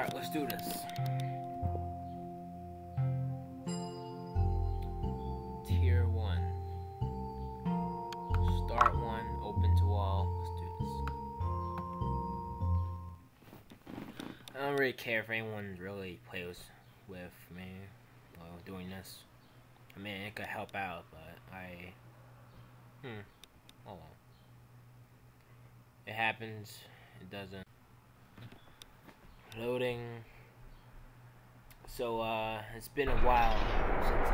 Alright, let's do this. Tier 1. Start 1, open to all. Let's do this. I don't really care if anyone really plays with me while doing this. I mean, it could help out, but oh well. It happens, it doesn't. Loading. So, it's been a while since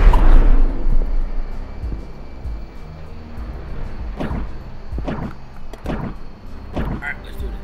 Alright, let's do this.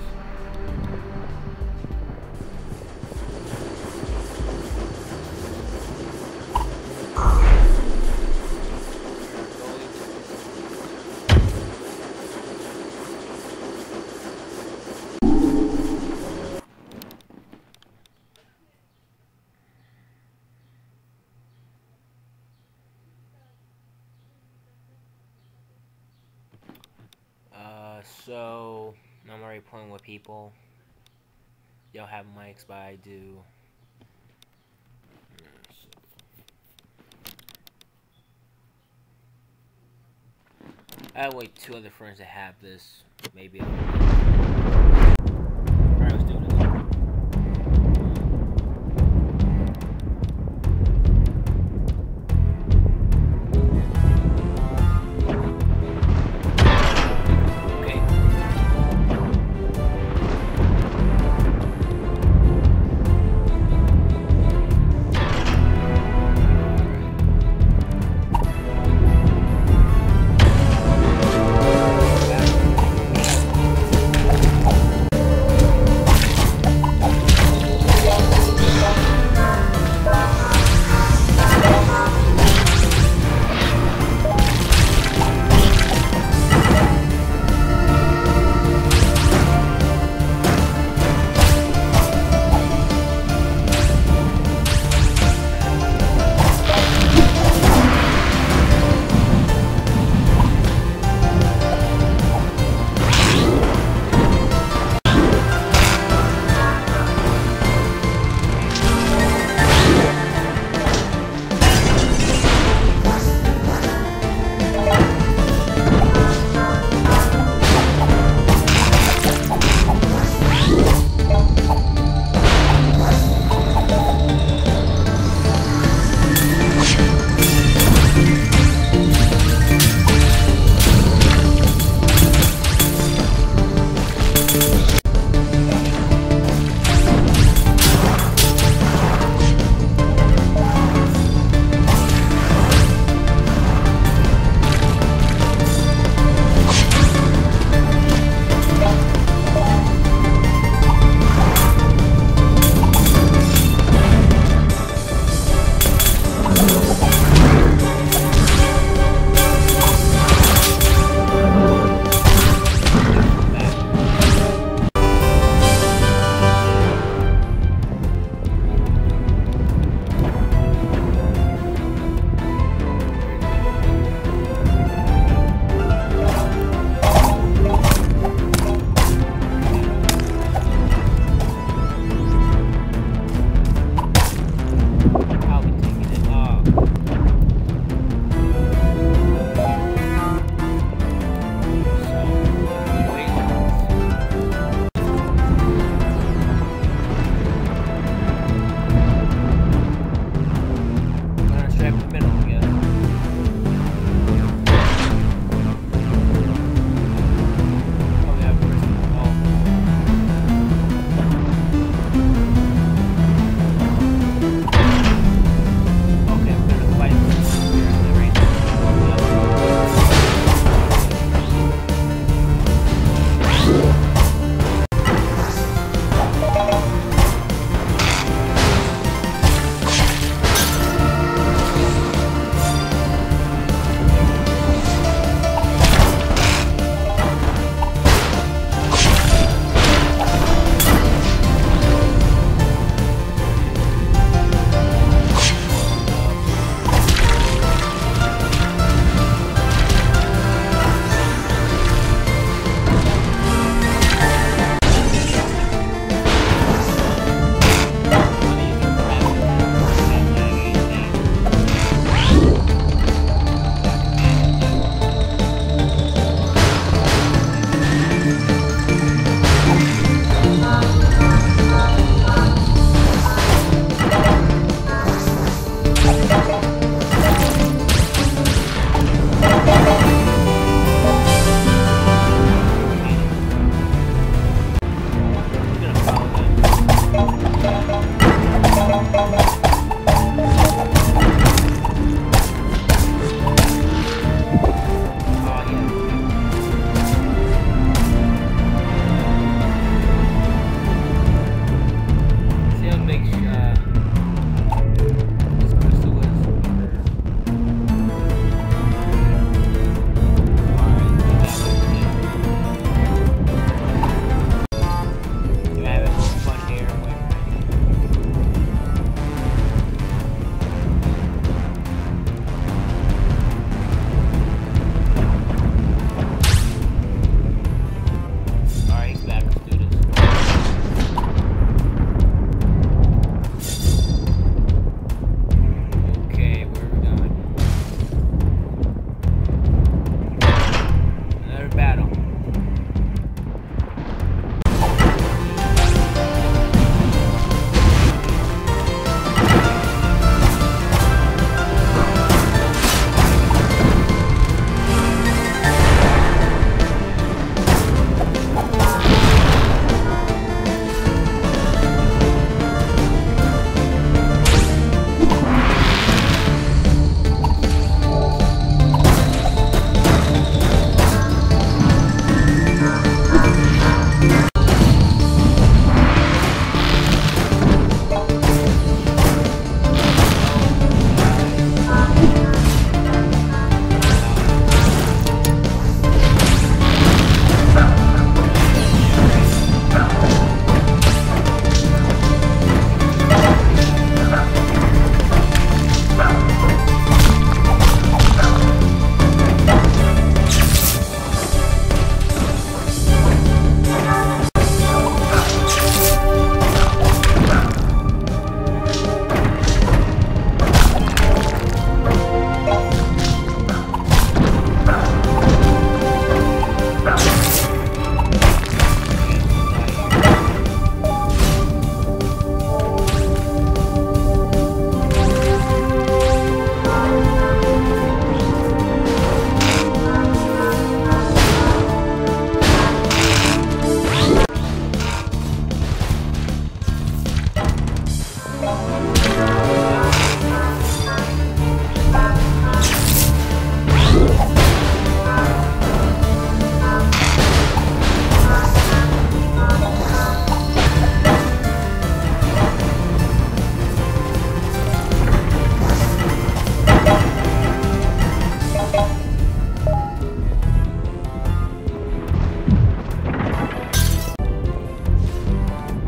So I'm already playing with people. They don't have mics, but I do. I have like 2 other friends that have this. Maybe. Alright, let's do this.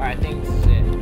Alright, I think this is it.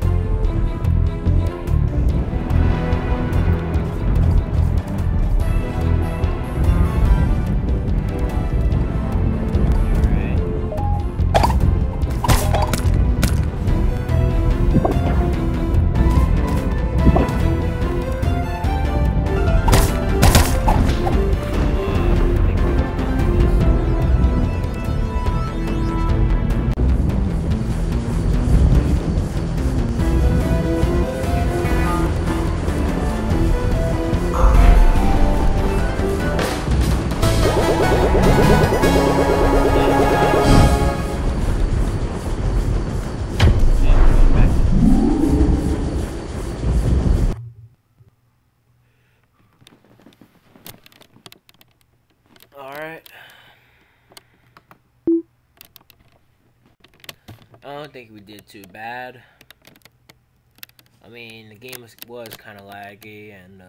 Alright. I don't think we did too bad. I mean, the game was kind of laggy, and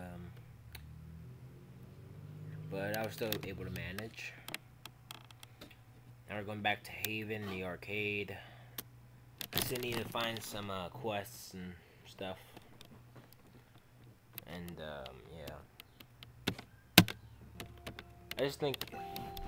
but I was still able to manage. Now we're going back to Haven, the arcade. I still need to find some quests and stuff. And yeah, I just think